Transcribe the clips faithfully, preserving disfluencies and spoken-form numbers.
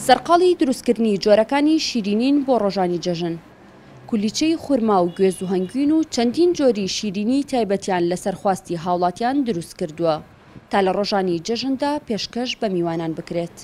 سەرقاڵی دروستکردنی جۆرەکانی شیرینین بۆ ڕۆژانی جەژن. کولیچەی خورما و گوێز و هەنگوین و چەندین جۆری شیرینی تایبەتیان لەسەر خواستی هاوڵاتیان دروست کردووە تا لە ڕۆژانی جەژندا پێشکەش بە میوانان بکرێت.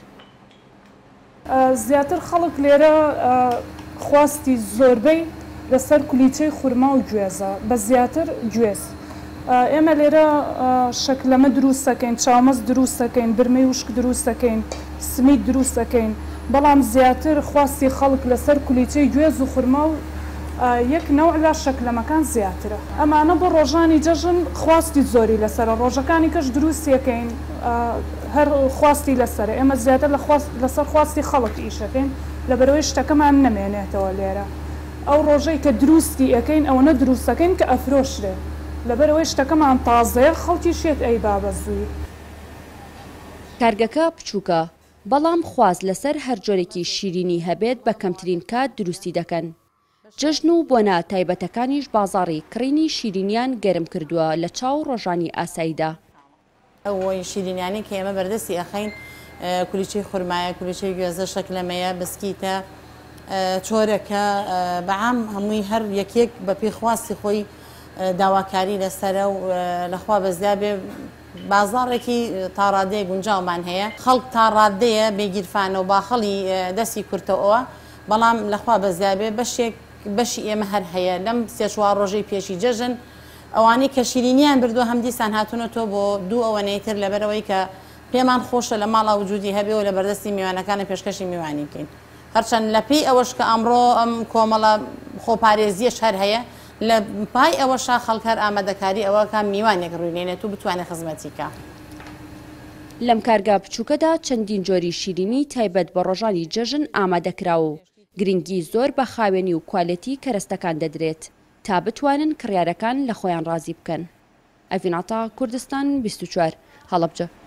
زیاتر خەڵک لێرە خواستی زۆربەی لەسەر کولیچەی خورما و گوێزە، بە زیاتر گوێز. ئێمە لێرە شەکلەمە دروست دەکەین، چاومەز دروست دەکەین، برمەی وشک دروست دەکەین، سمیت دروست دەکەین، بەڵام زیاتر خواستی خەڵک لەسەر کولیچەی گوێز و خورما و یەک نەوع لە شەکلەمەکان زیاترە. ئەمانە بۆ ڕۆژانی جەژن خواستی زۆری لەسەرە، ڕۆژەکانی کەش دروستیەکەین هەر خواستی لەسەرە. ئێمە زیاتر لەسەر خواستی خەڵک ئیشەکەین لەبەرەوەی شتەکەمان نەمێنێتەوە لێرە. ئەو ڕۆژەی کە دروستی ئەەکەین ئەوەنە دروستەکەین کە ئەفرۆشرێ، لەبەرەوەی شتەکەمان تازەیە خەڵکی شێت ئەی بابە زووی. کارگەکە بچووکە، بەڵام خواز لەسەر هەر جۆرێکی شیرینی هەبێت بە کەمترین کات دروستی دەکەن. جەژن و بۆنە تایبەتەکانیش بازاڕی کڕینی شیرینیان گەرم کردووە لە چاو ڕۆژانی ئاساییدا. ئەوەی شیرینیانی کە ئێمە بەردەستی ئەخەین کولیچەی خورمایە، کولیچەی گوێزە، شەکلەمەیە، بسکیتە، چۆرەکە، بەعام هەمووی هەر یەکێک بە پێخواستی خۆی داواکاری لەسەرە و لەخوا بەزیا بێ بازاڕێکی تاڕادەیە گونجاومان هەیە. خەڵک تاڕادەیە بێگیرفانە و باخەڵی دەستی کورتەوە، بەڵام لەخوا بەزیا بێ بەشێک بەشی ئێمە هەر هەیە لەم سێ چوار ڕۆژەی پێشی جەژن ئەوانەی کە شیرینیان بردووە هەم دیسان هاتوونەتەوە بۆ دوو ئەوەنەی تر لەبەرەوەی کە پێمان خۆشە لە ماڵا وجودی هەبێ و لە بەردەستی میوانەکانە پێشکەشی میوانی بکەین. هەرچەند لە پێی ئەوەش کە ئەمڕۆ ئەم کۆمەڵە خۆپارێزیەش هەر هەیە، لە پای ئەوەشا خەڵک هەر ئامادەکاری ئەوەکە میوانێک ڕووینێنێت و بتوانێت خزمەتیکە. لەم کارگا بچووکەدا چەندین جۆری شیرینی تایبەت بە ڕۆژانی جەژن ئامادەکراوە و گرنگی زۆر بە خاوێنی و کوالەتی کەرەستەکان دەدرێت تا بتوانن کڕیارەکان لە خۆیان ڕازی بکەن. ئەڤیناتە کوردستان بیست و چوار هەڵەبجە.